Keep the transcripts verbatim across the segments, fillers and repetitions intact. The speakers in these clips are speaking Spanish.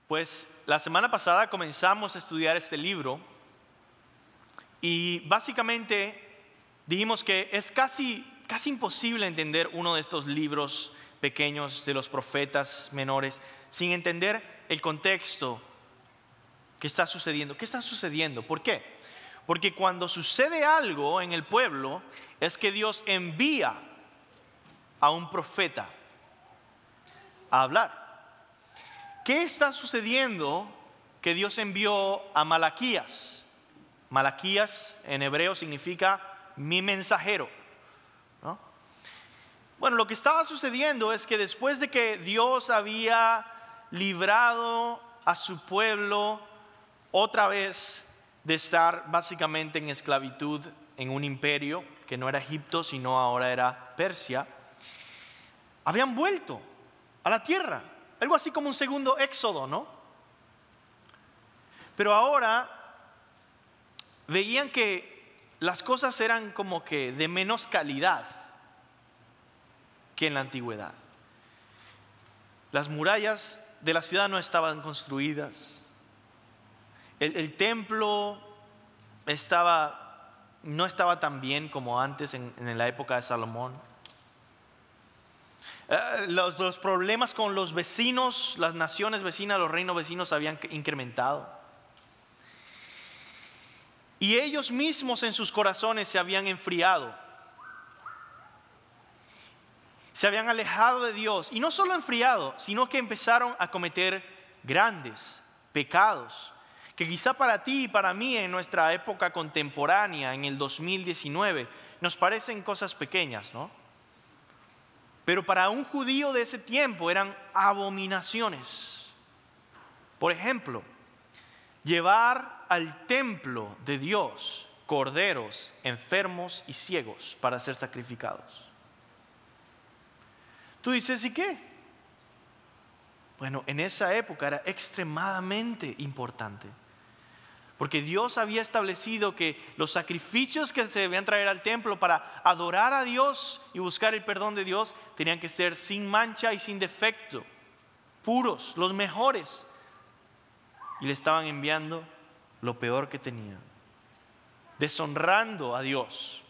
Pues la semana pasada comenzamos a estudiar este libro y básicamente dijimos que es casi, casi imposible entender uno de estos libros pequeños de los profetas menores sin entender el contexto que está sucediendo. ¿Qué está sucediendo? ¿Por qué? Porque cuando sucede algo en el pueblo es que Dios envía a un profeta a hablar. ¿Qué está sucediendo que Dios envió a Malaquías? Malaquías en hebreo significa mi mensajero, ¿no? Bueno, lo que estaba sucediendo es que después de que Dios había librado a su pueblo otra vez de estar básicamente en esclavitud en un imperio que no era Egipto, sino ahora era Persia, habían vuelto a la tierra. Algo así como un segundo éxodo, ¿no? Pero ahora veían que las cosas eran como que de menos calidad que en la antigüedad. Las murallas de la ciudad no estaban construidas. El, el templo estaba, no estaba tan bien como antes en, en la época de Salomón. Uh, los, los problemas con los vecinos, las naciones vecinas, los reinos vecinos habían incrementado. Y ellos mismos en sus corazones se habían enfriado. Se habían alejado de Dios. Y no solo enfriado, sino que empezaron a cometer grandes pecados. Que quizá para ti y para mí en nuestra época contemporánea, en el dos mil diecinueve, nos parecen cosas pequeñas, ¿no? Pero para un judío de ese tiempo eran abominaciones. Por ejemplo, llevar al templo de Dios corderos enfermos y ciegos para ser sacrificados. Tú dices, ¿y qué? Bueno, en esa época era extremadamente importante. Porque Dios había establecido que los sacrificios que se debían traer al templo para adorar a Dios y buscar el perdón de Dios tenían que ser sin mancha y sin defecto, puros, los mejores. Y le estaban enviando lo peor que tenían, deshonrando a Dios.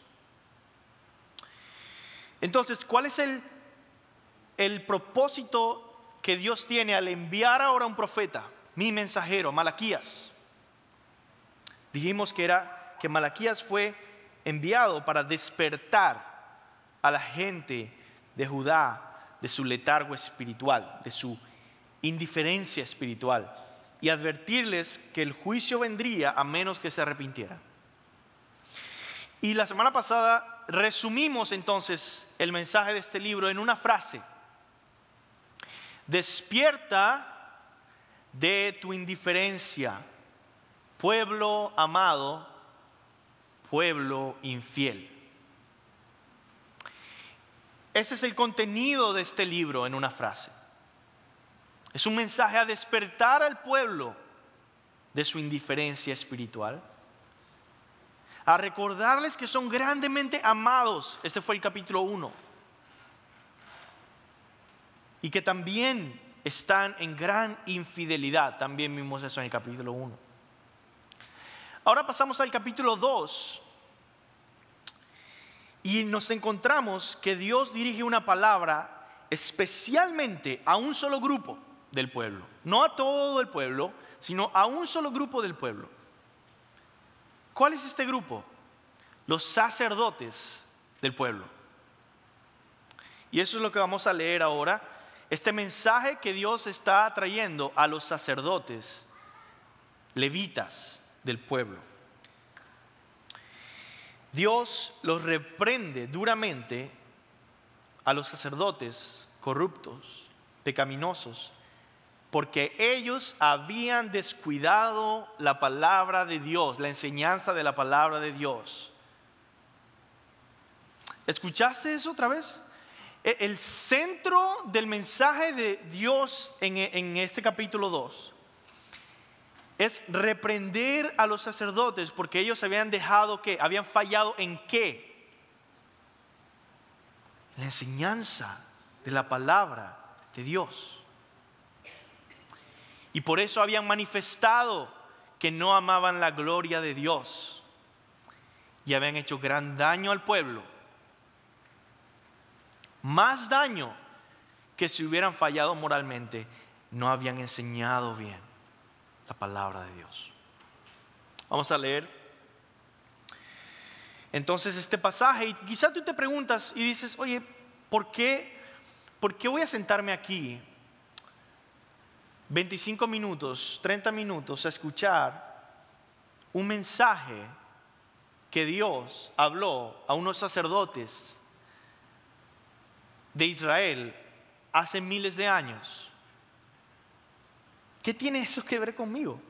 Entonces, ¿cuál es el, el propósito que Dios tiene al enviar ahora a un profeta, mi mensajero, Malaquías? Dijimos que era que Malaquías fue enviado para despertar a la gente de Judá de su letargo espiritual, de su indiferencia espiritual, y advertirles que el juicio vendría a menos que se arrepintieran. Y la semana pasada resumimos entonces el mensaje de este libro en una frase: despierta de tu indiferencia, pueblo amado, pueblo infiel. Ese es el contenido de este libro en una frase. Es un mensaje a despertar al pueblo de su indiferencia espiritual, a recordarles que son grandemente amados. Ese fue el capítulo uno. Y que también están en gran infidelidad. También vimos eso en el capítulo uno. Ahora pasamos al capítulo dos y nos encontramos que Dios dirige una palabra especialmente a un solo grupo del pueblo. No a todo el pueblo, sino a un solo grupo del pueblo. ¿Cuál es este grupo? Los sacerdotes del pueblo. Y eso es lo que vamos a leer ahora. Este mensaje que Dios está trayendo a los sacerdotes levitas del pueblo. Dios los reprende duramente a los sacerdotes corruptos, pecaminosos, porque ellos habían descuidado la palabra de Dios, la enseñanza de la palabra de Dios. ¿Escuchaste eso otra vez? El centro del mensaje de Dios en, en este capítulo dos es reprender a los sacerdotes porque ellos habían dejado que, habían fallado en qué? La enseñanza de la palabra de Dios. Y por eso habían manifestado que no amaban la gloria de Dios y habían hecho gran daño al pueblo. Más daño que si hubieran fallado moralmente. No habían enseñado bien la palabra de Dios. Vamos a leer entonces este pasaje. Y quizás tú te preguntas y dices, oye, ¿por qué, ¿por qué voy a sentarme aquí veinticinco minutos, treinta minutos a escuchar un mensaje que Dios habló a unos sacerdotes de Israel hace miles de años? ¿Qué tiene eso que ver conmigo?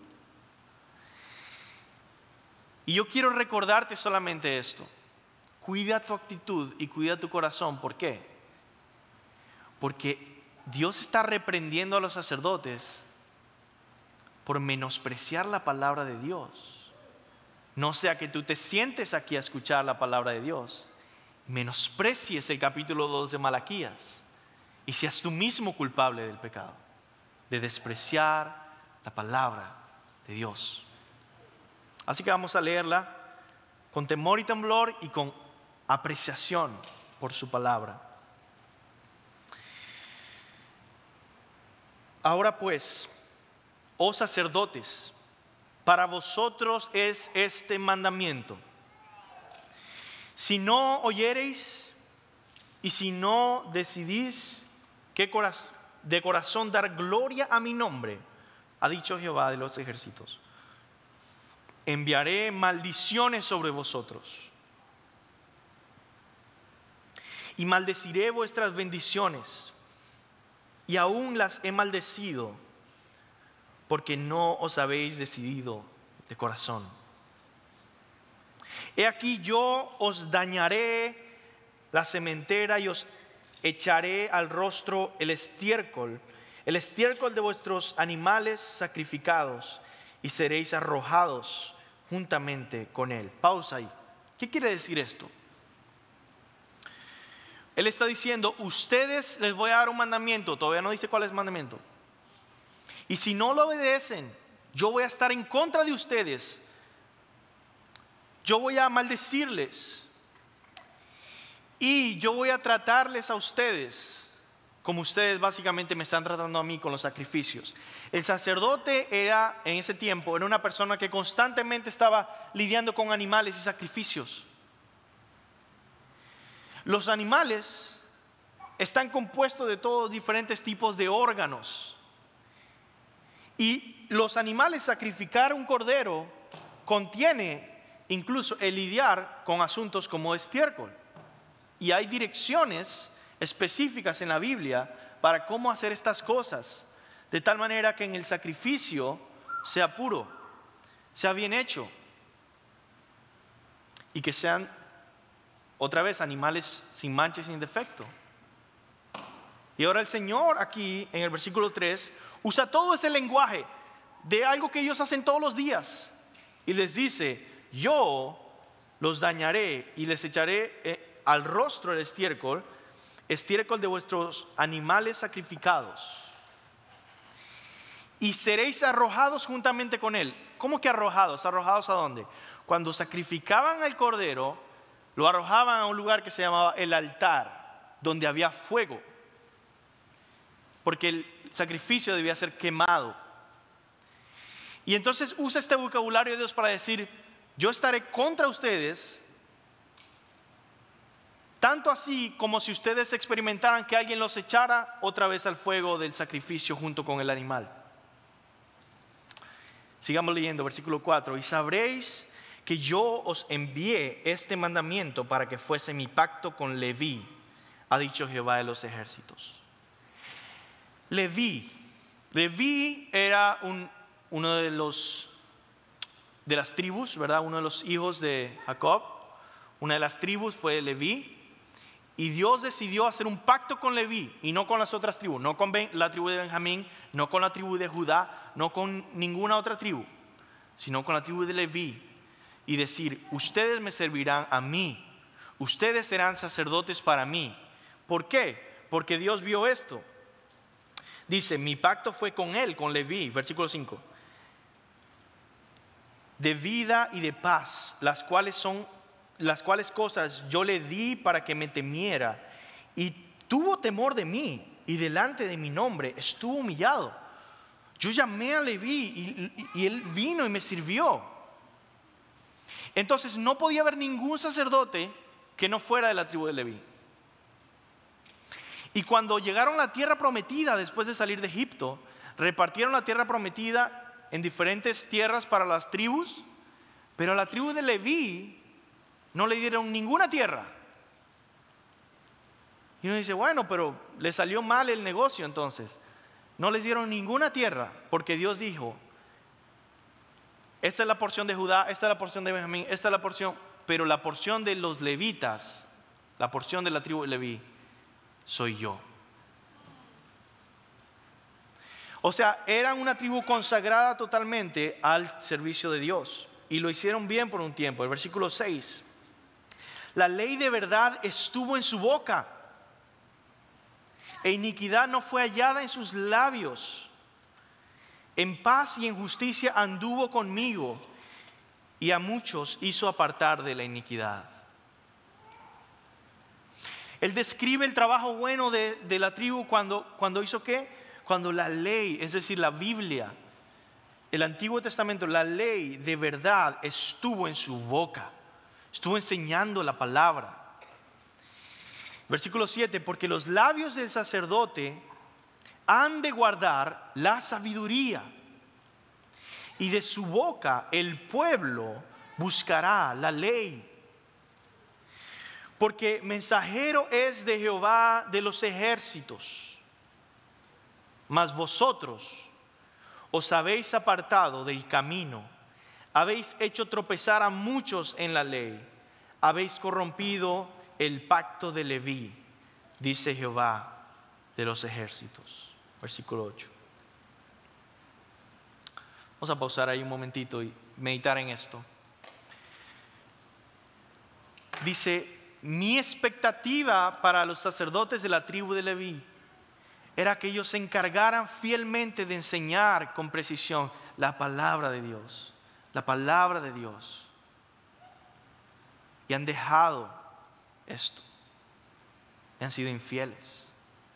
Y yo quiero recordarte solamente esto. Cuida tu actitud y cuida tu corazón. ¿Por qué? Porque Dios está reprendiendo a los sacerdotes por menospreciar la palabra de Dios. No sea que tú te sientes aquí a escuchar la palabra de Dios, menosprecies el capítulo dos de Malaquías y seas tú mismo culpable del pecado, de despreciar la palabra de Dios. Así que vamos a leerla con temor y temblor y con apreciación por su palabra. Ahora pues, oh sacerdotes, para vosotros es este mandamiento: si no oyereis y si no decidís que de corazón dar gloria a mi nombre, ha dicho Jehová de los ejércitos, enviaré maldiciones sobre vosotros y maldeciré vuestras bendiciones, y aún las he maldecido porque no os habéis decidido de corazón. He aquí yo os dañaré la sementera y os echaré al rostro el estiércol, el estiércol de vuestros animales sacrificados, y seréis arrojados juntamente con él. Pausa ahí. ¿Qué quiere decir esto? Él está diciendo, ustedes les voy a dar un mandamiento. Todavía no dice cuál es el mandamiento. Y si no lo obedecen, yo voy a estar en contra de ustedes. Yo voy a maldecirles. Y yo voy a tratarles a ustedes como ustedes básicamente me están tratando a mí con los sacrificios. El sacerdote era, en ese tiempo, era una persona que constantemente estaba lidiando con animales y sacrificios. Los animales están compuestos de todos diferentes tipos de órganos. Y los animales, sacrificar un cordero contiene incluso el lidiar con asuntos como estiércol. Y hay direcciones específicas en la Biblia para cómo hacer estas cosas, de tal manera que en el sacrificio sea puro, sea bien hecho, y que sean, otra vez, animales sin mancha y sin defecto. Y ahora el Señor aquí en el versículo tres usa todo ese lenguaje de algo que ellos hacen todos los días y les dice, yo los dañaré y les echaré eh, al rostro el estiércol, estiércol de vuestros animales sacrificados, y seréis arrojados juntamente con él. ¿Cómo que arrojados? ¿Arrojados a dónde? Cuando sacrificaban el cordero, lo arrojaban a un lugar que se llamaba el altar, donde había fuego, porque el sacrificio debía ser quemado. Y entonces usa este vocabulario de Dios para decir, yo estaré contra ustedes, tanto así como si ustedes experimentaran que alguien los echara otra vez al fuego del sacrificio junto con el animal. Sigamos leyendo, versículo cuatro. Y sabréis que yo os envié este mandamiento para que fuese mi pacto con Leví, ha dicho Jehová de los ejércitos. Leví. Leví era un, uno de los de las tribus, ¿verdad? Uno de los hijos de Jacob. Una de las tribus fue Leví. Y Dios decidió hacer un pacto con Leví y no con las otras tribus, no con la tribu de Benjamín, no con la tribu de Judá, no con ninguna otra tribu, sino con la tribu de Leví. Y decir, ustedes me servirán a mí, ustedes serán sacerdotes para mí. ¿Por qué? Porque Dios vio esto. Dice, mi pacto fue con él, con Leví, versículo cinco. De vida y de paz, las cuales son, las cuales cosas yo le di para que me temiera, y tuvo temor de mí, y delante de mi nombre estuvo humillado. Yo llamé a Leví y, y, y él vino y me sirvió. Entonces no podía haber ningún sacerdote que no fuera de la tribu de Leví. Y cuando llegaron a la tierra prometida después de salir de Egipto, repartieron la tierra prometida en diferentes tierras para las tribus, pero a la tribu de Leví no le dieron ninguna tierra. Y uno dice, bueno, pero le salió mal el negocio entonces. No les dieron ninguna tierra, porque Dios dijo, esta es la porción de Judá, esta es la porción de Benjamín, esta es la porción, pero la porción de los levitas, la porción de la tribu de Leví, soy yo. O sea, eran una tribu consagrada totalmente al servicio de Dios. Y lo hicieron bien por un tiempo. El versículo seis. La ley de verdad estuvo en su boca, e iniquidad no fue hallada en sus labios. En paz y en justicia anduvo conmigo, y a muchos hizo apartar de la iniquidad. Él describe el trabajo bueno de, de la tribu cuando, cuando hizo ¿qué? Cuando la ley, es decir, la Biblia, el Antiguo Testamento, la ley de verdad estuvo en su boca, estuvo enseñando la palabra. Versículo siete, porque los labios del sacerdote han de guardar la sabiduría, y de su boca el pueblo buscará la ley. Porque mensajero es de Jehová de los ejércitos. Mas vosotros os habéis apartado del camino, habéis hecho tropezar a muchos en la ley, habéis corrompido el pacto de Leví, dice Jehová de los ejércitos. Versículo ocho. Vamos a pausar ahí un momentito y meditar en esto. Dice, mi expectativa para los sacerdotes de la tribu de Leví era que ellos se encargaran fielmente de enseñar con precisión la palabra de Dios, la palabra de Dios. Y han dejado esto, y han sido infieles.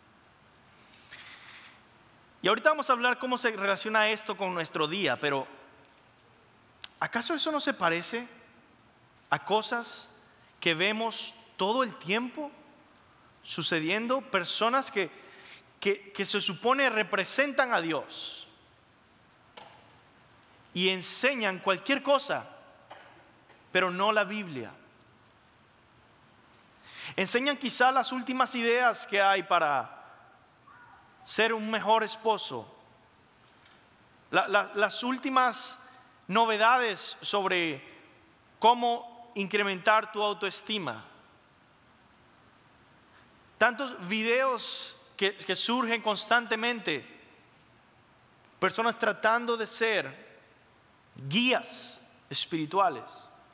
Y ahorita vamos a hablar cómo se relaciona esto con nuestro día, pero ¿acaso eso no se parece a cosas que vemos todo el tiempo sucediendo? Personas que Que, que se supone representan a Dios y enseñan cualquier cosa, pero no la Biblia. Enseñan quizá las últimas ideas que hay para ser un mejor esposo, la, la, las últimas novedades sobre cómo incrementar tu autoestima. Tantos videos Que, que surgen constantemente, personas tratando de ser guías espirituales,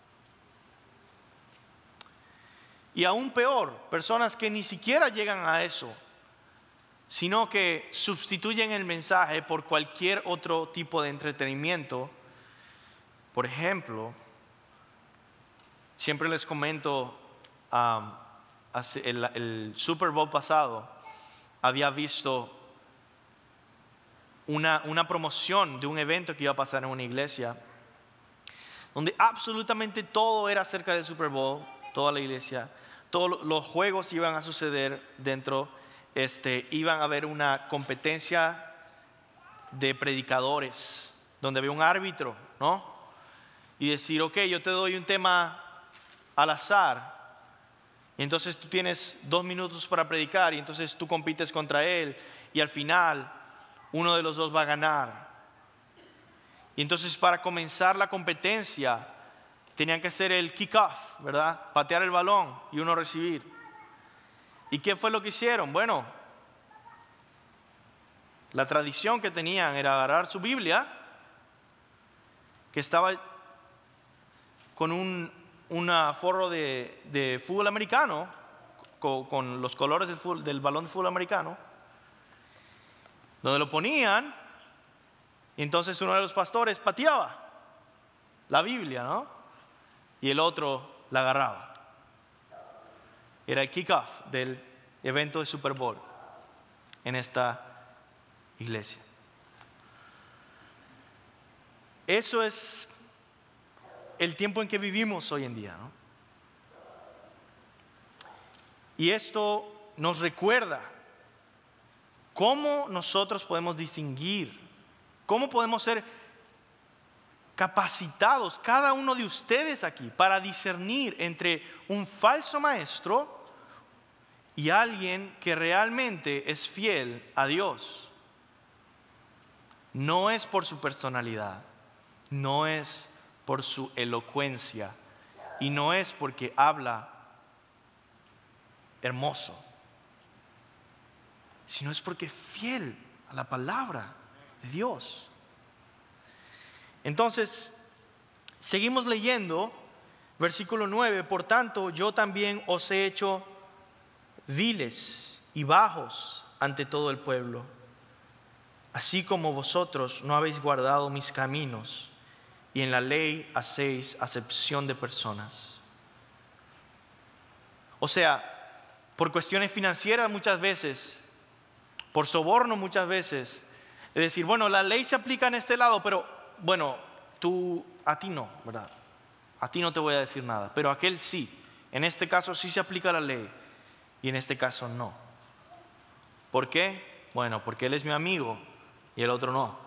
y aún peor, personas que ni siquiera llegan a eso, sino que sustituyen el mensaje por cualquier otro tipo de entretenimiento. Por ejemplo, siempre les comento, um, el, el Super Bowl pasado había visto una, una promoción de un evento que iba a pasar en una iglesia, donde absolutamente todo era acerca del Super Bowl, toda la iglesia, todos los juegos iban a suceder dentro, este, iban a haber una competencia de predicadores, donde había un árbitro, ¿no? Y decir, ok, yo te doy un tema al azar, y entonces tú tienes dos minutos para predicar, y entonces tú compites contra él, y al final uno de los dos va a ganar. Y entonces para comenzar la competencia tenían que hacer el kick-off, ¿verdad? Patear el balón y uno recibir. ¿Y qué fue lo que hicieron? Bueno, la tradición que tenían era agarrar su Biblia, que estaba con un un forro de, de fútbol americano, con, con los colores del, fútbol, del balón de fútbol americano, donde lo ponían, y entonces uno de los pastores pateaba la Biblia, ¿no? Y el otro la agarraba. Era el kickoff del evento de Super Bowl en esta iglesia. Eso es el tiempo en que vivimos hoy en día, ¿no? Y esto nos recuerda cómo nosotros podemos distinguir, cómo podemos ser capacitados, cada uno de ustedes aquí, para discernir entre un falso maestro y alguien que realmente es fiel a Dios. No es por su personalidad, no es por su elocuencia y no es porque habla hermoso, sino es porque es fiel a la palabra de Dios. Entonces, seguimos leyendo, versículo nueve, por tanto, yo también os he hecho viles y bajos ante todo el pueblo, así como vosotros no habéis guardado mis caminos, y en la ley hacéis acepción de personas. O sea, por cuestiones financieras muchas veces, por soborno muchas veces, es decir, bueno, la ley se aplica en este lado, pero bueno, tú, a ti no, ¿verdad? A ti no te voy a decir nada, pero a aquel sí. En este caso sí se aplica la ley y en este caso no. ¿Por qué? Bueno, porque él es mi amigo y el otro no.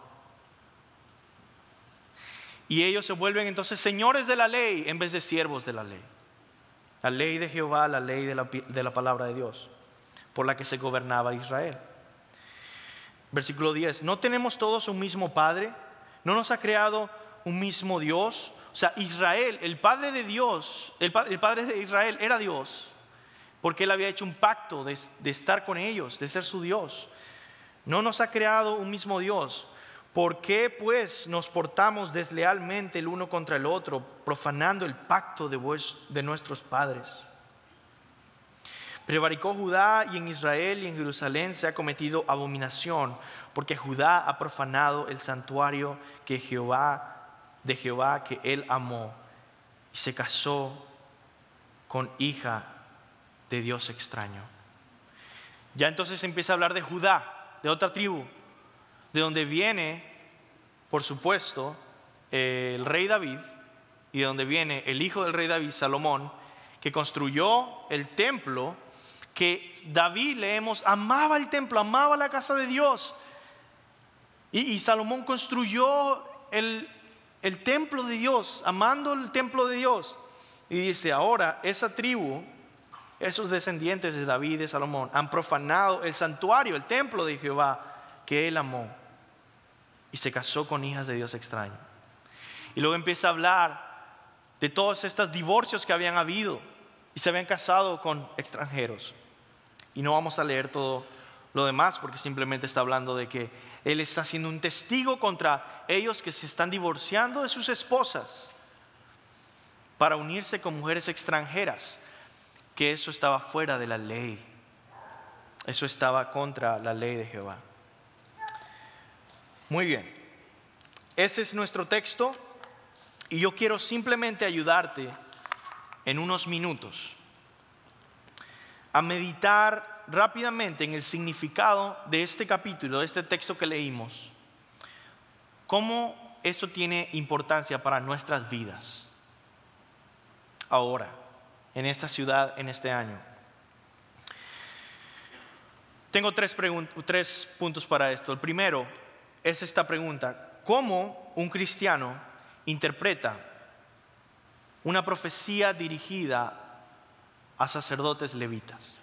Y ellos se vuelven entonces señores de la ley en vez de siervos de la ley. La ley de Jehová, la ley de la, de la palabra de Dios, por la que se gobernaba Israel. Versículo diez, ¿no tenemos todos un mismo Padre? ¿No nos ha creado un mismo Dios? O sea, Israel, el Padre de Dios, el, el Padre de Israel era Dios, porque Él había hecho un pacto de, de estar con ellos, de ser su Dios. ¿No nos ha creado un mismo Dios? ¿Por qué pues nos portamos deslealmente el uno contra el otro, profanando el pacto de, vos, de nuestros padres? Prevaricó Judá y en Israel y en Jerusalén se ha cometido abominación, porque Judá ha profanado el santuario que Jehová, de Jehová que él amó, y se casó con hija de Dios extraño. Ya entonces se empieza a hablar de Judá, de otra tribu, de donde viene, por supuesto, el rey David, y de donde viene el hijo del rey David, Salomón, que construyó el templo, que David, leemos, amaba el templo, amaba la casa de Dios. Y, y Salomón construyó el, el templo de Dios, amando el templo de Dios. Y dice, ahora esa tribu, esos descendientes de David y de Salomón, han profanado el santuario, el templo de Jehová, que él amó, y se casó con hijas de Dios extraño. Y luego empieza a hablar de todos estos divorcios que habían habido y se habían casado con extranjeros. Y no vamos a leer todo lo demás porque simplemente está hablando de que él está siendo un testigo contra ellos que se están divorciando de sus esposas para unirse con mujeres extranjeras, que eso estaba fuera de la ley, eso estaba contra la ley de Jehová. Muy bien, ese es nuestro texto y yo quiero simplemente ayudarte en unos minutos a meditar rápidamente en el significado de este capítulo, de este texto que leímos, cómo eso tiene importancia para nuestras vidas, ahora, en esta ciudad, en este año. Tengo tres, tres puntos para esto. El primero es esta pregunta: ¿cómo un cristiano interpreta una profecía dirigida a sacerdotes levitas?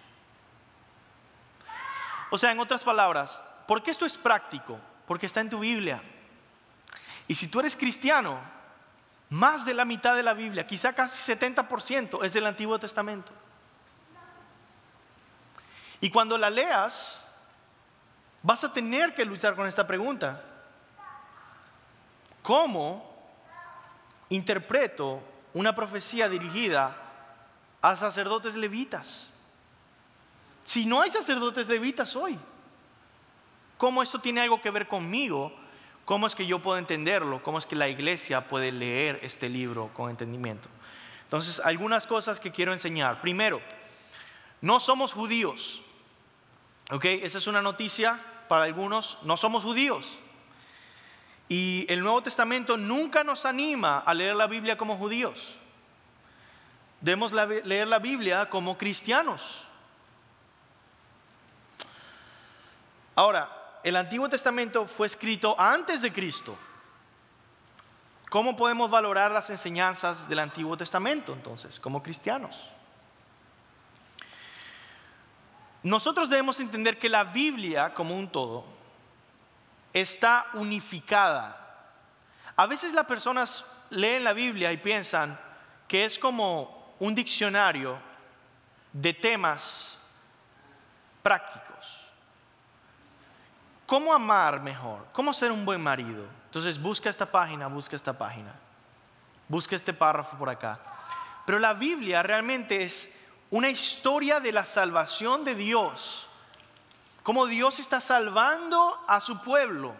O sea, en otras palabras, ¿por qué esto es práctico? Porque está en tu Biblia. Y si tú eres cristiano, más de la mitad de la Biblia, quizá casi setenta por ciento, es del Antiguo Testamento. Y cuando la leas, vas a tener que luchar con esta pregunta: ¿cómo interpreto una profecía dirigida a sacerdotes levitas? Si no hay sacerdotes levitas hoy, ¿Cómo esto tiene algo que ver conmigo? ¿Cómo es que yo puedo entenderlo? ¿Cómo es que la iglesia puede leer este libro con entendimiento? Entonces, algunas cosas que quiero enseñar. Primero, no somos judíos. ¿Ok? Esa es una noticia para algunos. No somos judíos. Y el Nuevo Testamento nunca nos anima a leer la Biblia como judíos. Debemos leer la Biblia como cristianos. Ahora, el Antiguo Testamento fue escrito antes de Cristo. ¿Cómo podemos valorar las enseñanzas del Antiguo Testamento entonces, como cristianos? Nosotros debemos entender que la Biblia, como un todo, está unificada. A veces las personas leen la Biblia y piensan que es como un diccionario de temas prácticos. ¿Cómo amar mejor? ¿Cómo ser un buen marido? Entonces busca esta página, busca esta página, busca este párrafo por acá. Pero la Biblia realmente es una historia de la salvación de Dios. Cómo Dios está salvando a su pueblo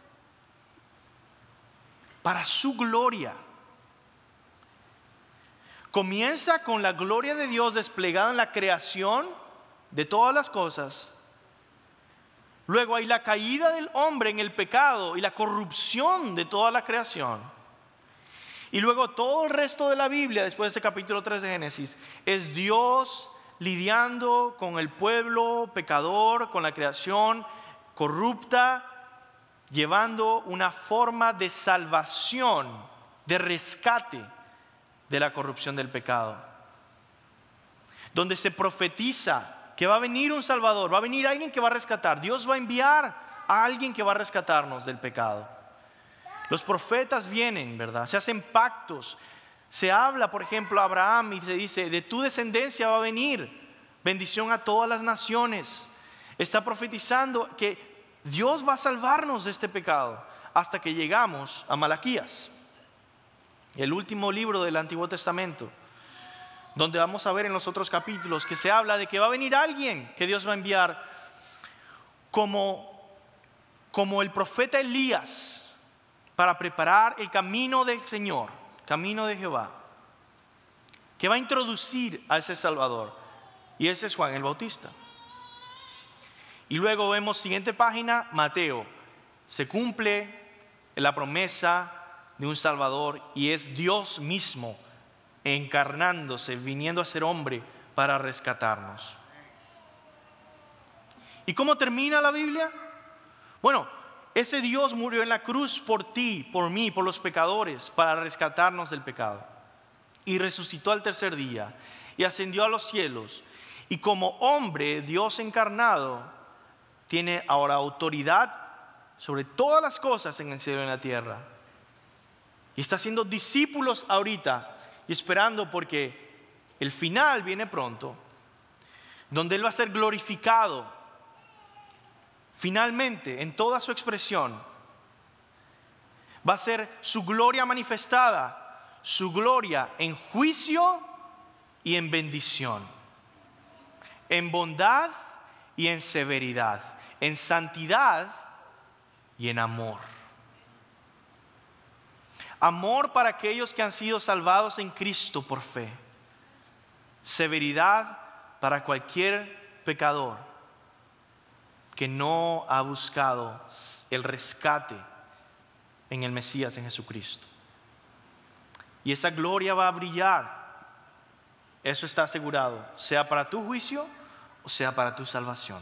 para su gloria. Comienza con la gloria de Dios desplegada en la creación de todas las cosas. Luego hay la caída del hombre en el pecado y la corrupción de toda la creación. Y luego todo el resto de la Biblia, después de ese capítulo tres de Génesis, es Dios lidiando con el pueblo pecador, con la creación corrupta, llevando una forma de salvación, de rescate de la corrupción del pecado, donde se profetiza que va a venir un Salvador, va a venir alguien que va a rescatar. Dios va a enviar a alguien que va a rescatarnos del pecado. Los profetas vienen, ¿verdad? Se hacen pactos. Se habla, por ejemplo, a Abraham y se dice, de tu descendencia va a venir bendición a todas las naciones. Está profetizando que Dios va a salvarnos de este pecado hasta que llegamos a Malaquías, el último libro del Antiguo Testamento, donde vamos a ver en los otros capítulos que se habla de que va a venir alguien que Dios va a enviar como, como el profeta Elías para preparar el camino del Señor, camino de Jehová, que va a introducir a ese Salvador, y ese es Juan el Bautista. Y luego vemos, siguiente página, Mateo. Se cumple la promesa de un Salvador y es Dios mismo encarnándose, viniendo a ser hombre para rescatarnos. ¿Y cómo termina la Biblia? Bueno, ese Dios murió en la cruz por ti, por mí, por los pecadores, para rescatarnos del pecado. Y resucitó al tercer día y ascendió a los cielos. Y como hombre, Dios encarnado, tiene ahora autoridad sobre todas las cosas en el cielo y en la tierra. Y está haciendo discípulos ahorita y esperando porque el final viene pronto, donde Él va a ser glorificado finalmente en toda su expresión. Va a ser su gloria manifestada, su gloria en juicio y en bendición, en bondad y en severidad, en santidad y en amor. Amor para aquellos que han sido salvados en Cristo por fe. Severidad para cualquier pecador que no ha buscado el rescate en el Mesías, en Jesucristo. Y esa gloria va a brillar. Eso está asegurado, sea para tu juicio o sea para tu salvación.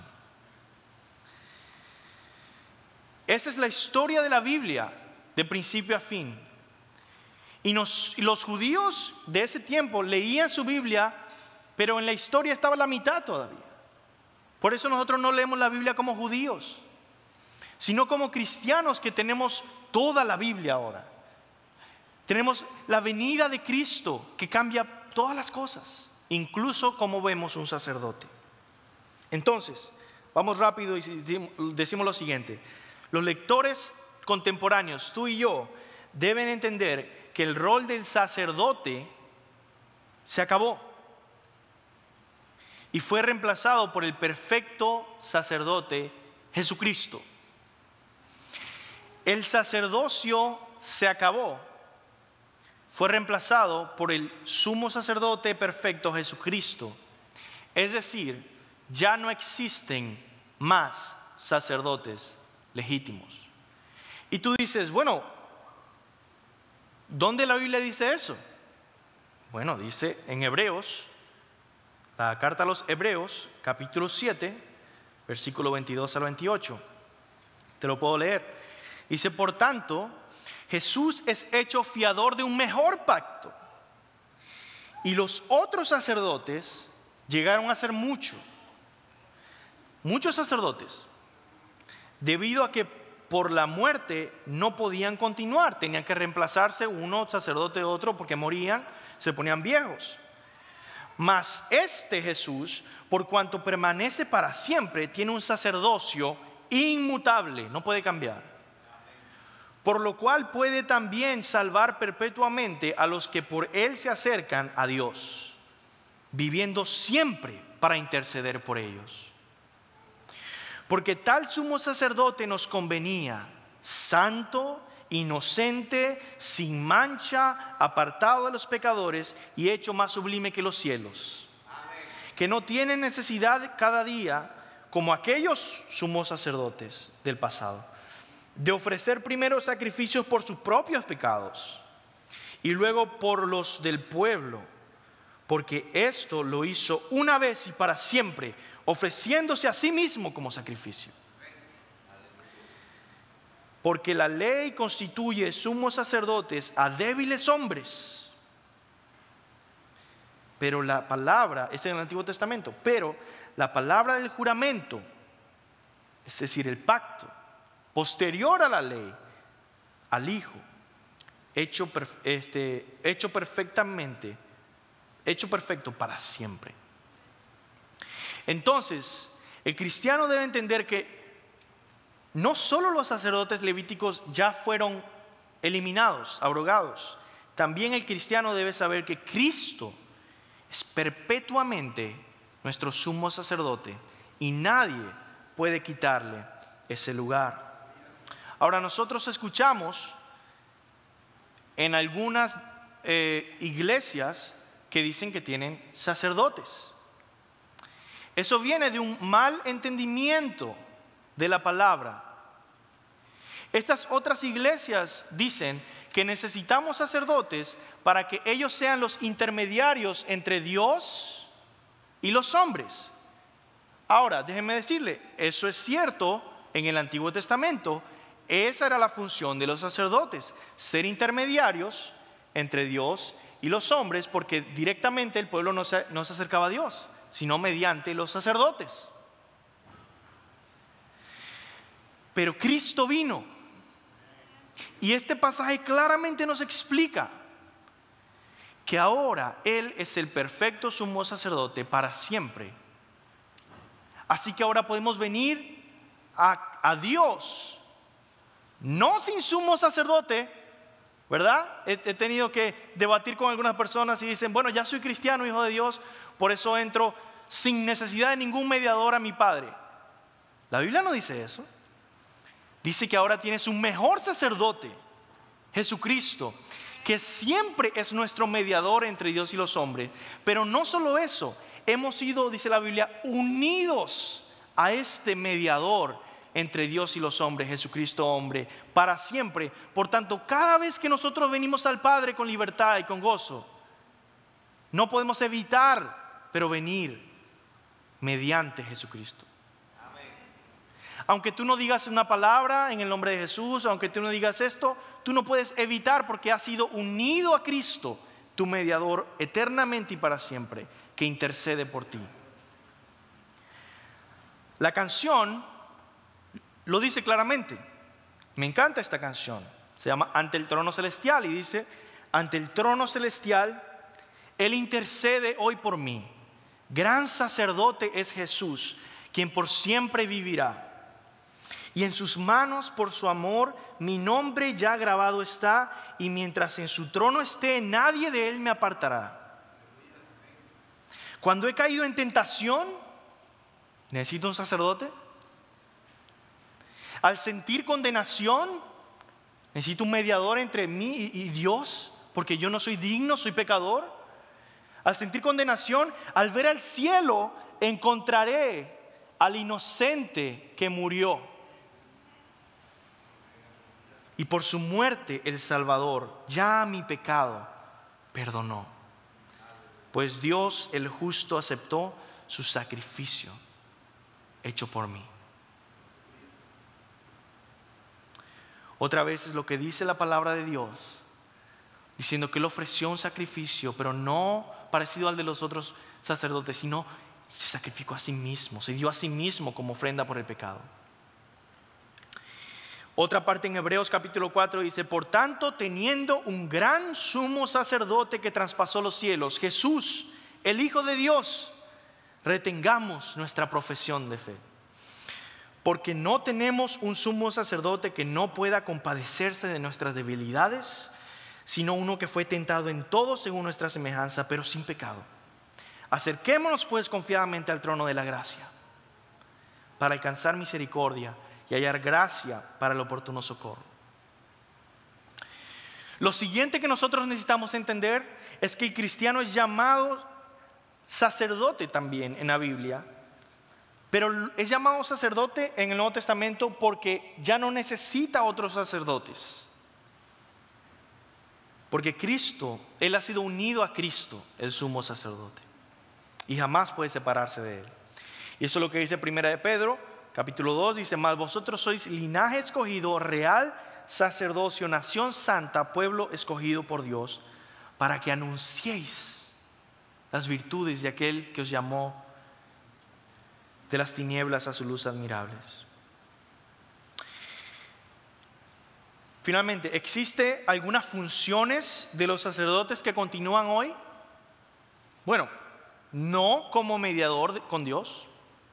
Esa es la historia de la Biblia, de principio a fin. Y, nos, y los judíos de ese tiempo leían su Biblia, pero en la historia estaba la mitad todavía. Por eso nosotros no leemos la Biblia como judíos, sino como cristianos que tenemos toda la Biblia ahora. Tenemos la venida de Cristo que cambia todas las cosas, incluso como vemos un sacerdote. Entonces, vamos rápido y decimos lo siguiente. Los lectores contemporáneos, tú y yo, deben entender que el rol del sacerdote se acabó y fue reemplazado por el perfecto sacerdote Jesucristo. el sacerdocio se acabó. Fue reemplazado por el sumo sacerdote perfecto Jesucristo. Es decir, ya no existen más sacerdotes legítimos. Y tú dices, bueno, ¿dónde la Biblia dice eso? Bueno, dice en Hebreos, la carta a los Hebreos, capítulo siete, versículo veintidós al veintiocho. Te lo puedo leer. Dice, por tanto, Jesús es hecho fiador de un mejor pacto. Y los otros sacerdotes llegaron a ser muchos. Muchos sacerdotes, debido a que por la muerte no podían continuar, tenían que reemplazarse uno sacerdote de otro porque morían, se ponían viejos. Mas este Jesús, por cuanto permanece para siempre, tiene un sacerdocio inmutable, no puede cambiar. Por lo cual puede también salvar perpetuamente a los que por él se acercan a Dios, viviendo siempre para interceder por ellos. Porque tal sumo sacerdote nos convenía, santo, inocente, sin mancha, apartado de los pecadores y hecho más sublime que los cielos. Amén. Que no tiene necesidad cada día, como aquellos sumos sacerdotes del pasado, de ofrecer primero sacrificios por sus propios pecados y luego por los del pueblo, porque esto lo hizo una vez y para siempre, ofreciéndose a sí mismo como sacrificio. Porque la ley constituye sumos sacerdotes a débiles hombres. Pero la palabra, es en el Antiguo Testamento, pero la palabra del juramento, es decir, el pacto, posterior a la ley, al Hijo, hecho, este, hecho perfectamente, hecho perfecto para siempre. Entonces, el cristiano debe entender que no solo los sacerdotes levíticos ya fueron eliminados, abrogados, también el cristiano debe saber que Cristo es perpetuamente nuestro sumo sacerdote y nadie puede quitarle ese lugar. Ahora, nosotros escuchamos en algunas eh, iglesias que dicen que tienen sacerdotes. Eso viene de un mal entendimiento de la palabra. Estas otras iglesias dicen que necesitamos sacerdotes para que ellos sean los intermediarios entre Dios y los hombres. Ahora, déjenme decirle, eso es cierto en el Antiguo Testamento. Esa era la función de los sacerdotes, ser intermediarios entre Dios y los hombres, porque directamente el pueblo no se, no se acercaba a Dios, sino mediante los sacerdotes. Pero Cristo vino y este pasaje claramente nos explica que ahora Él es el perfecto sumo sacerdote para siempre. Así que ahora podemos venir a, a Dios, no sin sumo sacerdote, ¿verdad? He, he tenido que debatir con algunas personas y dicen, bueno, ya soy cristiano, hijo de Dios, por eso entro sin necesidad de ningún mediador a mi Padre. La Biblia no dice eso. Dice que ahora tienes un mejor sacerdote, Jesucristo, que siempre es nuestro mediador entre Dios y los hombres. Pero no solo eso, hemos sido, dice la Biblia, unidos a este mediador entre Dios y los hombres, Jesucristo hombre, para siempre. Por tanto, cada vez que nosotros venimos al Padre con libertad y con gozo, no podemos evitar, pero venir mediante Jesucristo. Aunque tú no digas una palabra en el nombre de Jesús, aunque tú no digas esto, tú no puedes evitar porque has sido unido a Cristo, tu mediador eternamente y para siempre, que intercede por ti. La canción lo dice claramente. Me encanta esta canción. Se llama Ante el Trono Celestial y dice, ante el trono celestial, Él intercede hoy por mí. Gran sacerdote es Jesús, quien por siempre vivirá. Y en sus manos, por su amor, mi nombre ya grabado está, y mientras en su trono esté, nadie de él me apartará. Cuando he caído en tentación, ¿necesito un sacerdote? Al sentir condenación, Necesito un mediador entre mí y, y Dios, porque yo no soy digno, soy pecador. Al sentir condenación, al ver al cielo, encontraré al inocente que murió. Y por su muerte el Salvador ya mi pecado perdonó. Pues Dios el justo aceptó su sacrificio hecho por mí. Otra vez es lo que dice la palabra de Dios, diciendo que Él ofreció un sacrificio, pero no parecido al de los otros sacerdotes, sino se sacrificó a sí mismo, se dio a sí mismo como ofrenda por el pecado. Otra parte en Hebreos capítulo cuatro dice: por tanto, teniendo un gran sumo sacerdote que traspasó los cielos, Jesús, el Hijo de Dios, retengamos nuestra profesión de fe. Porque no tenemos un sumo sacerdote que no pueda compadecerse de nuestras debilidades, sino uno que fue tentado en todo según nuestra semejanza, pero sin pecado. Acerquémonos pues confiadamente al trono de la gracia, para alcanzar misericordia y hallar gracia para el oportuno socorro. Lo siguiente que nosotros necesitamos entender es que el cristiano es llamado sacerdote también en la Biblia, pero es llamado sacerdote en el Nuevo Testamento porque ya no necesita otros sacerdotes. Porque Cristo, Él ha sido unido a Cristo, el sumo sacerdote, y jamás puede separarse de Él. Y eso es lo que dice Primera de Pedro, capítulo dos, dice: mas vosotros sois linaje escogido, real sacerdocio, nación santa, pueblo escogido por Dios, para que anunciéis las virtudes de aquel que os llamó de las tinieblas a su luz admirables. Finalmente, ¿existe algunas funciones de los sacerdotes que continúan hoy? Bueno, no como mediador con Dios,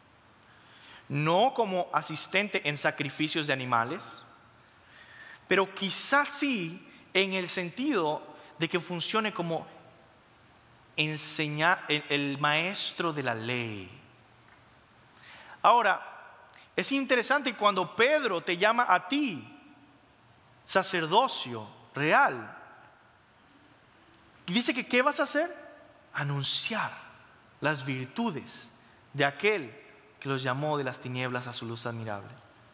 no como asistente en sacrificios de animales, pero quizás sí en el sentido de que funcione como enseñar, el, el maestro de la ley. Ahora, es interesante cuando Pedro te llama a ti sacerdocio real, y dice que ¿qué vas a hacer? Anunciar las virtudes de aquel que los llamó de las tinieblas a su luz admirable.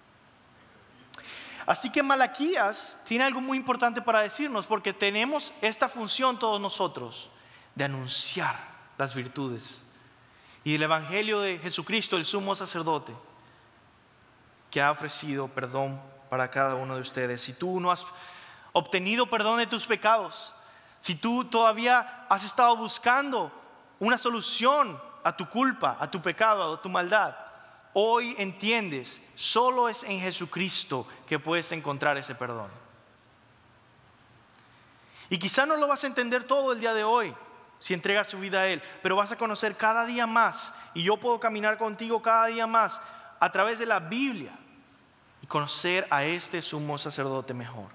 Así que Malaquías tiene algo muy importante para decirnos, porque tenemos esta función todos nosotros de anunciar las virtudes y el evangelio de Jesucristo, el sumo sacerdote, que ha ofrecido perdón para cada uno de ustedes. Si tú no has obtenido perdón de tus pecados, si tú todavía has estado buscando una solución a tu culpa, a tu pecado, a tu maldad, hoy entiendes, solo es en Jesucristo que puedes encontrar ese perdón. Y quizá no lo vas a entender todo el día de hoy si entregas tu vida a Él, pero vas a conocer cada día más, y yo puedo caminar contigo cada día más a través de la Biblia y conocer a este sumo sacerdote mejor.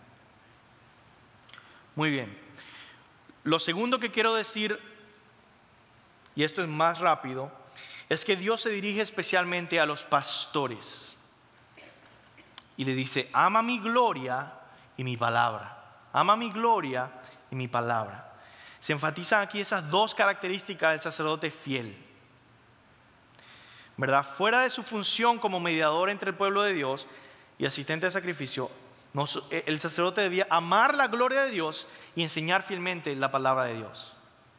Muy bien. Lo segundo que quiero decir, y esto es más rápido, es que Dios se dirige especialmente a los pastores y le dice: ama mi gloria y mi palabra. Ama mi gloria y mi palabra. Se enfatizan aquí esas dos características del sacerdote fiel, ¿verdad? Fuera de su función como mediador entre el pueblo de Dios y asistente de sacrificio, el sacerdote debía amar la gloria de Dios y enseñar fielmente la palabra de Dios.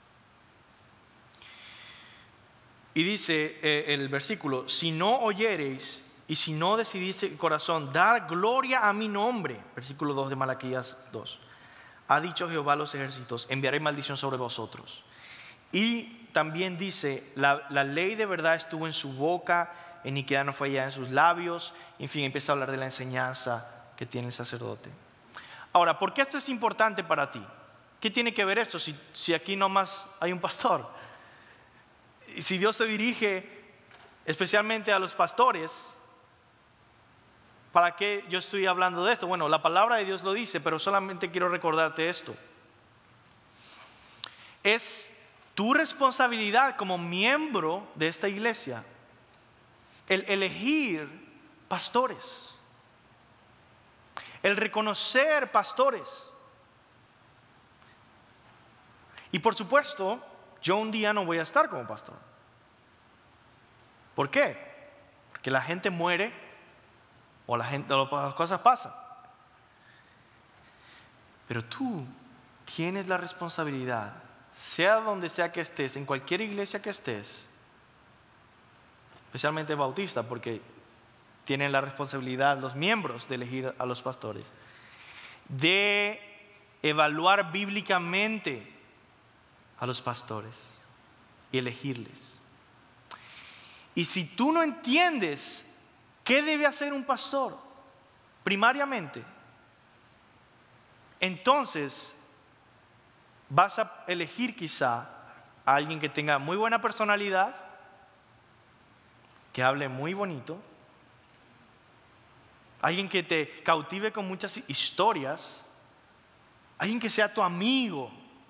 Y dice eh, el versículo: si no oyereis y si no decidís el corazón dar gloria a mi nombre, versículo dos de Malaquías dos, ha dicho Jehová los ejércitos: enviaré maldición sobre vosotros. Y también dice: la, la ley de verdad estuvo en su boca, iniquidad no fue hallada en sus labios. En fin, empieza a hablar de la enseñanza que tiene el sacerdote. Ahora, ¿por qué esto es importante para ti? ¿Qué tiene que ver esto si, si aquí nomás hay un pastor? Y si Dios se dirige especialmente a los pastores, ¿para qué yo estoy hablando de esto? Bueno, la palabra de Dios lo dice, pero solamente quiero recordarte esto. Es tu responsabilidad como miembro de esta iglesia el elegir pastores. el reconocer pastores. Y por supuesto, yo un día no voy a estar como pastor. ¿Por qué? Porque la gente muere o la gente, o las cosas pasan. Pero tú tienes la responsabilidad, sea donde sea que estés, en cualquier iglesia que estés, especialmente bautista, porque tienen la responsabilidad los miembros de elegir a los pastores, de evaluar bíblicamente a los pastores y elegirles. Y si tú no entiendes qué debe hacer un pastor primariamente, entonces vas a elegir quizá a alguien que tenga muy buena personalidad, que hable muy bonito, alguien que te cautive con muchas historias, alguien que sea tu amigo,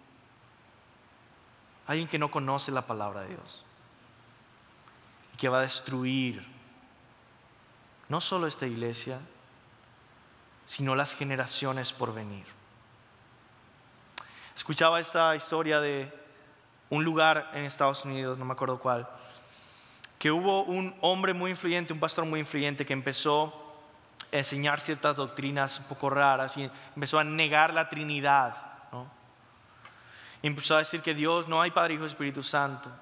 alguien que no conoce la palabra de Dios y que va a destruir no solo esta iglesia, sino las generaciones por venir. Escuchaba esta historia de un lugar en Estados Unidos, no me acuerdo cuál, que hubo un hombre muy influyente, un pastor muy influyente que empezó a enseñar ciertas doctrinas un poco raras y empezó a negar la Trinidad, ¿no? Y empezó a decir que Dios no hay Padre, Hijo y Espíritu Santo.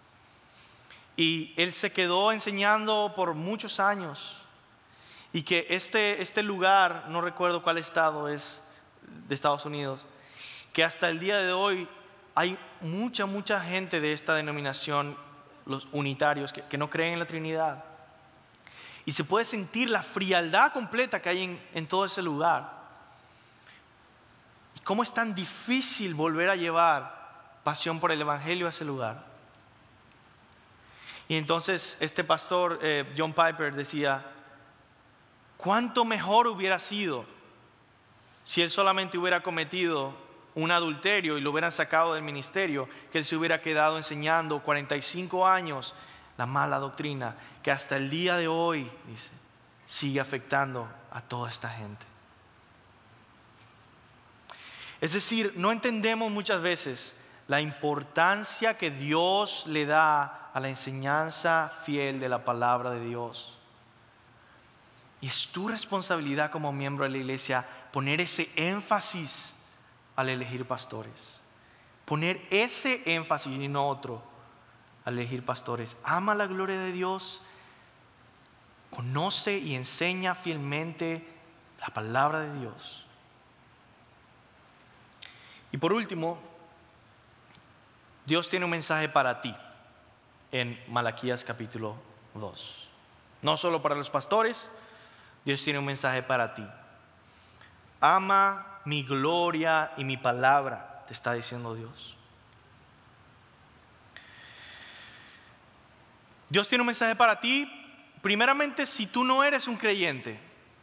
Y él se quedó enseñando por muchos años. Y que este, este lugar, no recuerdo cuál estado es de Estados Unidos, que hasta el día de hoy hay mucha, mucha gente de esta denominación, los unitarios, que, que no creen en la Trinidad. Y se puede sentir la frialdad completa que hay en, en todo ese lugar. Y cómo es tan difícil volver a llevar pasión por el Evangelio a ese lugar. Y entonces este pastor, eh, John Piper, decía: ¿cuánto mejor hubiera sido si él solamente hubiera cometido un adulterio y lo hubieran sacado del ministerio, que él se hubiera quedado enseñando cuarenta y cinco años la mala doctrina que hasta el día de hoy, dice, sigue afectando a toda esta gente? Es decir, no entendemos muchas veces la importancia que Dios le da a la enseñanza fiel de la palabra de Dios. Y es tu responsabilidad como miembro de la iglesia poner ese énfasis al elegir pastores. Poner ese énfasis y no otro al elegir pastores. Ama la gloria de Dios. Conoce y enseña fielmente la palabra de Dios. Y por último, Dios tiene un mensaje para ti en Malaquías capítulo dos. No solo para los pastores, Dios tiene un mensaje para ti. Ama mi gloria y mi palabra, te está diciendo Dios. Dios tiene un mensaje para ti, primeramente si tú no eres un creyente.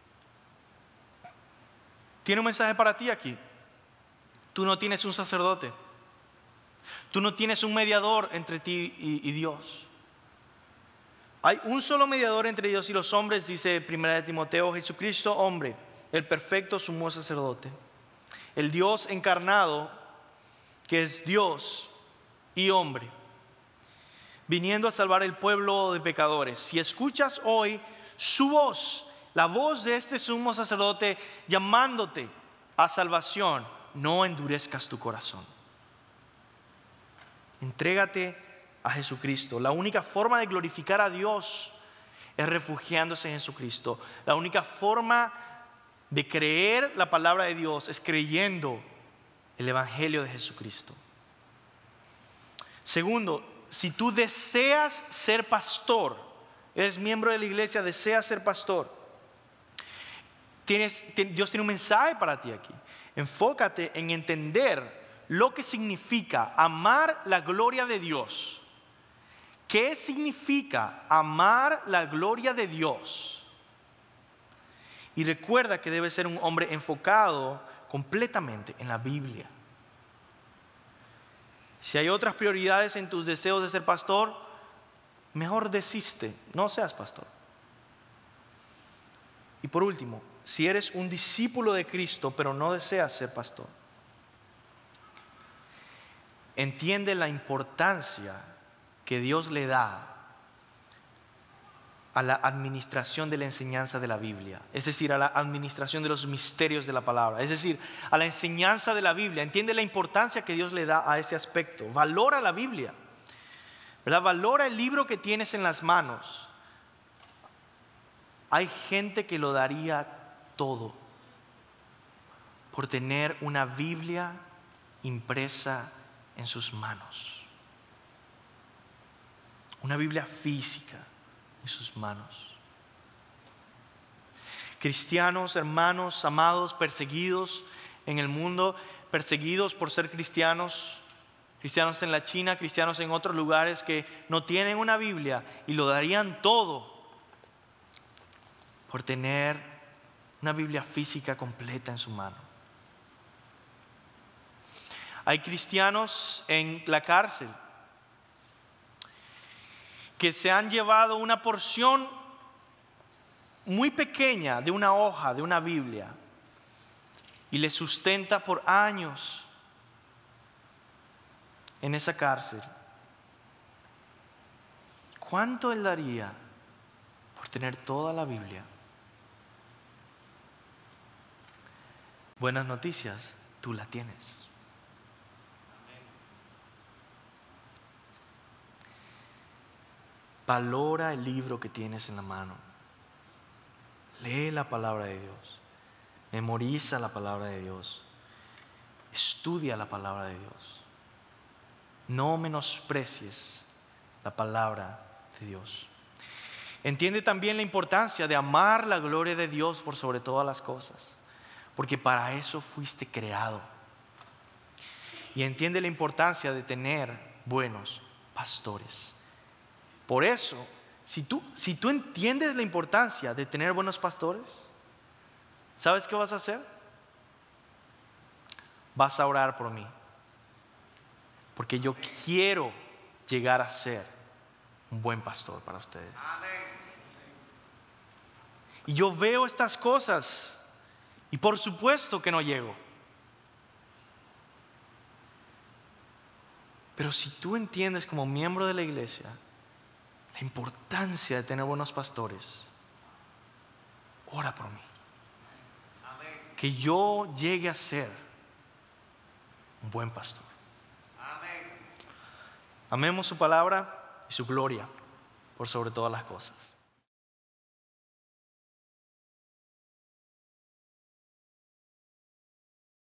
Tiene un mensaje para ti aquí. Tú no tienes un sacerdote. Tú no tienes un mediador entre ti y, y Dios. Hay un solo mediador entre Dios y los hombres, dice primera de Timoteo, Jesucristo hombre, el perfecto sumo sacerdote, el Dios encarnado, que es Dios y hombre, viniendo a salvar el pueblo de pecadores. Si escuchas hoy su voz, la voz de este sumo sacerdote llamándote a salvación, no endurezcas tu corazón. Entrégate a Jesucristo. La única forma de glorificar a Dios es refugiándose en Jesucristo. La única forma de creer la palabra de Dios es creyendo el Evangelio de Jesucristo. Segundo, si tú deseas ser pastor, eres miembro de la iglesia, deseas ser pastor, tienes, Dios tiene un mensaje para ti aquí. Enfócate en entender lo que significa amar la gloria de Dios. ¿Qué significa amar la gloria de Dios? Y recuerda que debes ser un hombre enfocado completamente en la Biblia. Si hay otras prioridades en tus deseos de ser pastor, mejor desiste, no seas pastor. Y por último, si eres un discípulo de Cristo, pero no deseas ser pastor, entiende la importancia que Dios le da a la administración de la enseñanza de la Biblia, es decir, a la administración de los misterios de la palabra, es decir, a la enseñanza de la Biblia. Entiende la importancia que Dios le da a ese aspecto. Valora la Biblia, ¿verdad? Valora el libro que tienes en las manos. Hay gente que lo daría todo por tener una Biblia impresa en sus manos, una Biblia física en sus manos. Cristianos, hermanos, amados, perseguidos en el mundo, perseguidos por ser cristianos, cristianos en la China, cristianos en otros lugares que no tienen una Biblia y lo darían todo por tener una Biblia física completa en su mano. Hay cristianos en la cárcel que se han llevado una porción muy pequeña de una hoja, de una Biblia, y les sustenta por años en esa cárcel. ¿Cuánto él daría por tener toda la Biblia? Buenas noticias, tú la tienes. Valora el libro que tienes en la mano. Lee la palabra de Dios. Memoriza la palabra de Dios. Estudia la palabra de Dios. No menosprecies la palabra de Dios. Entiende también la importancia de amar la gloria de Dios por sobre todas las cosas, porque para eso fuiste creado. Y entiende la importancia de tener buenos pastores. Por eso, si tú, si tú entiendes la importancia de tener buenos pastores, ¿sabes qué vas a hacer? Vas a orar por mí, porque yo quiero llegar a ser un buen pastor para ustedes. Y yo veo estas cosas y por supuesto que no llego. Pero si tú entiendes como miembro de la iglesia la importancia de tener buenos pastores, ora por mí. Amén. Que yo llegue a ser un buen pastor. Amén. Amemos su palabra y su gloria por sobre todas las cosas.